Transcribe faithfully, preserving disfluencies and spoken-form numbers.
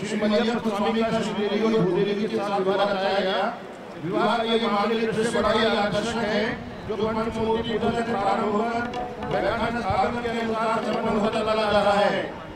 श्री मरियम स्वामी का श्री देवी और भूदेवी के साथ विवाह रचाया गया। विवाह का ये मामले दृश्य बड़ा ही आकर्षक है, जो पंचमूर्ति पूजा से प्रारंभ होकर वैज्ञानिक आगम के अनुसार संपन्न होता चला जा रहा है।